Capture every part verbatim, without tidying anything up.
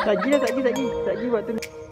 Lagi lah, lagi, lagi. Lagi buat tu.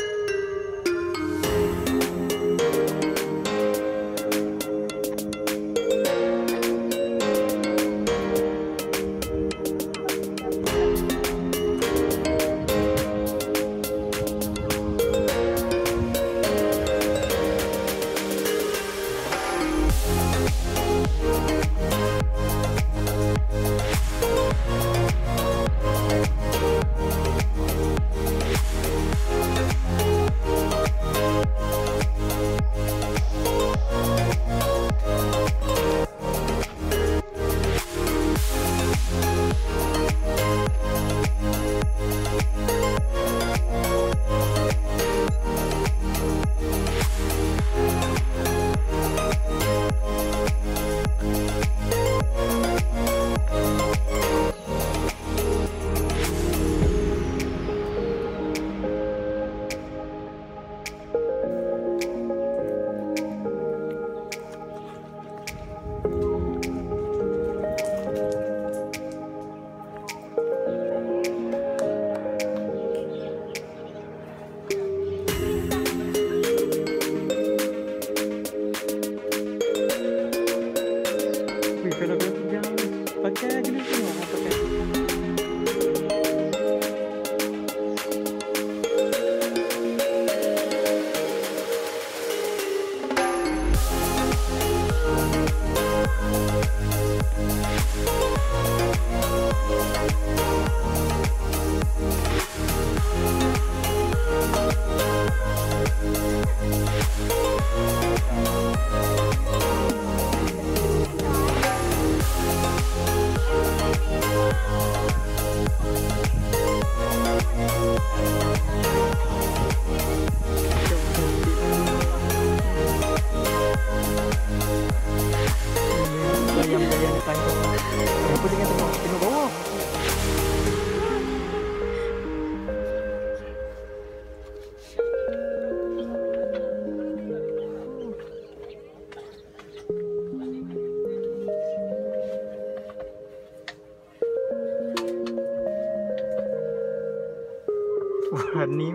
Wah, ni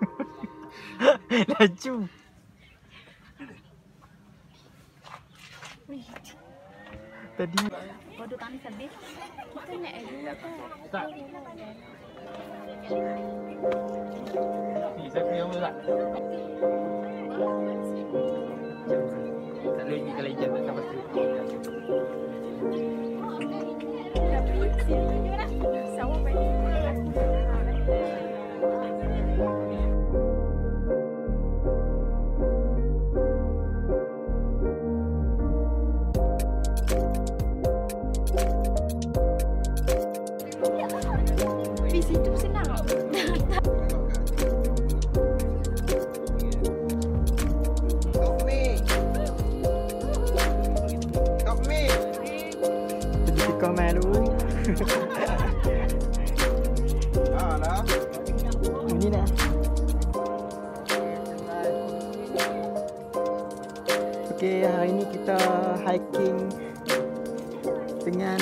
laju. Tadi waduh kami sedih. Kita naik dulu apa? Tak. Ni saya punya apa tak? Tak lagi kalau jam tak sampai tu. Sawah apa? Ini dah. Okey, hari ni kita hiking dengan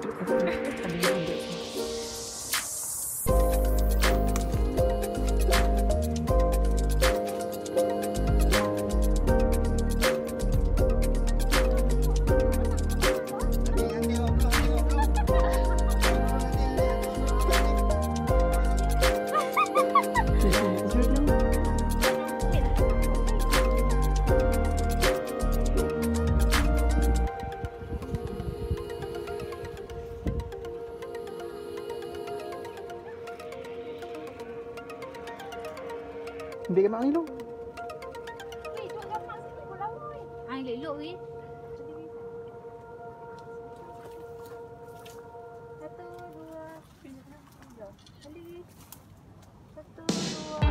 ambil gambar ni dulu. Weh, tu gambar sini pula weh. Ai elok weh. Satu, dua, tiga. Kali. Satu, dua.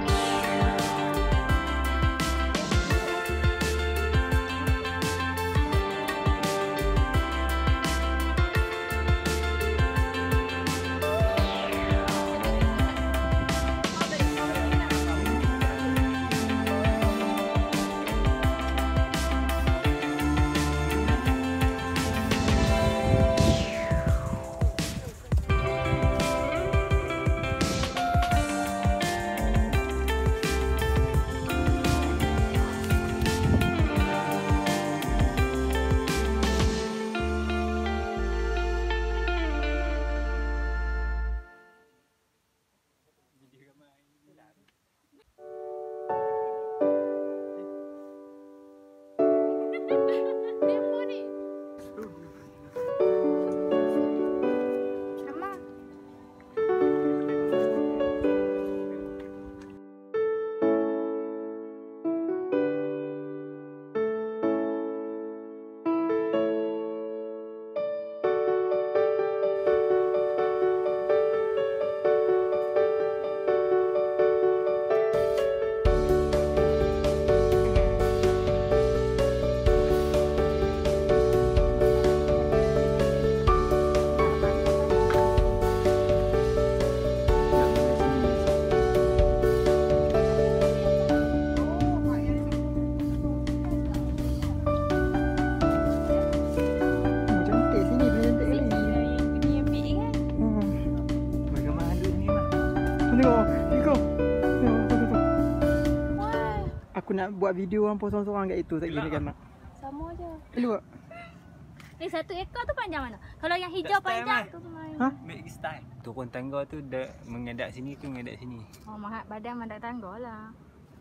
nak buat video orang pun seorang-seorang kat itu tak gini kan mak. Sama je. Elok. Eh, satu ekor tu panjang mana? Kalau yang hijau Tak style, panjang Mai. tu semua. Ha? Make style. Turun tangga tu dah mengadap sini ke mengadap sini. Oh, mahat badan mandak tangga lah.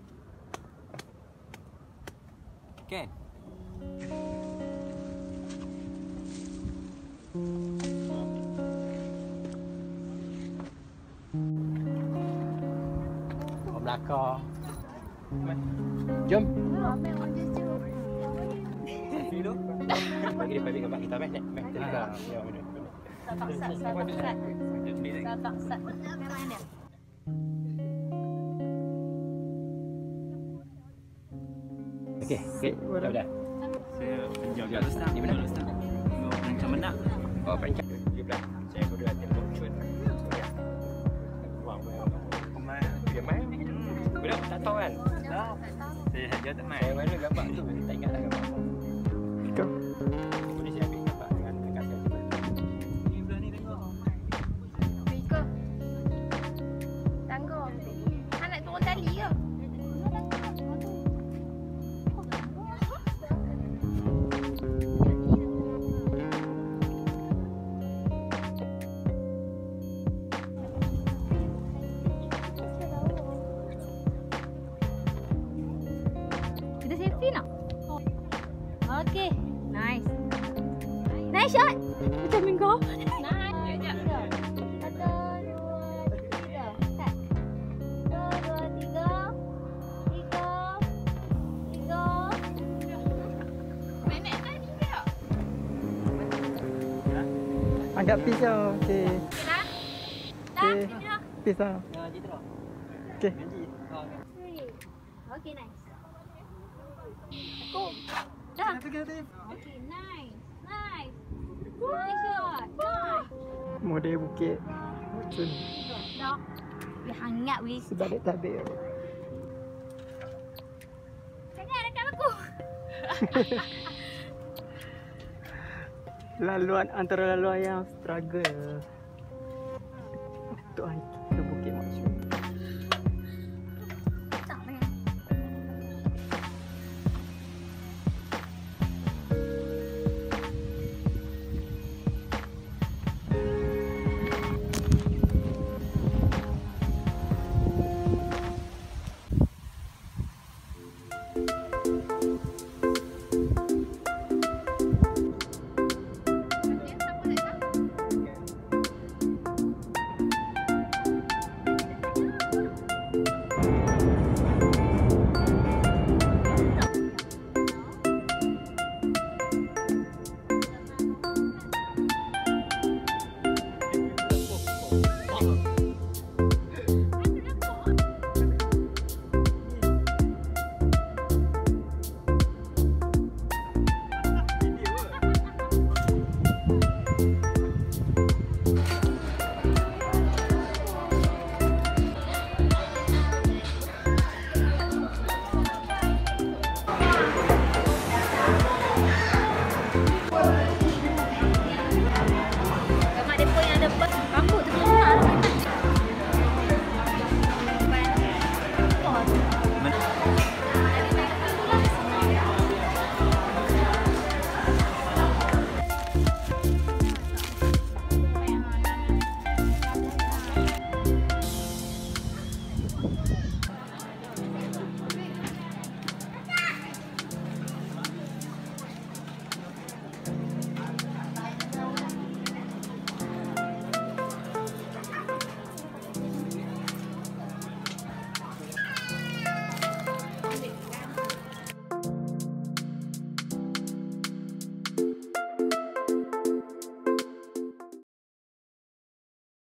Kan? Orang belakang. Jom. Ramai orang jujur. Selfie tu. Bagi dia balik gambar kita mek. Mek kita dekat. Ya benar. Satak sat, satak sat. Satak sat. Memang ada. Okey, okey. Dah dah. Saya penjaga Ustaz. Di mana Ustaz? Macam mana? Oh, peringkat tujuh belas. Saya berdua tembok cun. Wah, main. Dia main. Budak tak tahu kan? Tak. Saya saja tak main. Saya mana gambar tu? Tak ingat dah gambar. Kau. Boleh saya ambil gambar dengan dekat saya. Ni belah ni tengok. Iko. Tangga. Han nak turun tali ke? Kita selfie nak? Okay, nice. Nice shot. Macam minggu. Nice. Satu, dua, tiga. Start. Satu, dua, tiga. Tiga. Tiga. Menek tadi tak? Angkat pisau. Okey. Okay, dah? Dah? Okey. Ini dah? Pisau. Okey. Three. Okay, nice. Go. Dah. Okay, nice. Nice. Nice shot. Nice. Model Bukit Mok Cun. Dah. Dia hangat weh. Sebalik tabir. Jangan dekat aku. Laluan antara laluan yang struggle untuk hiking.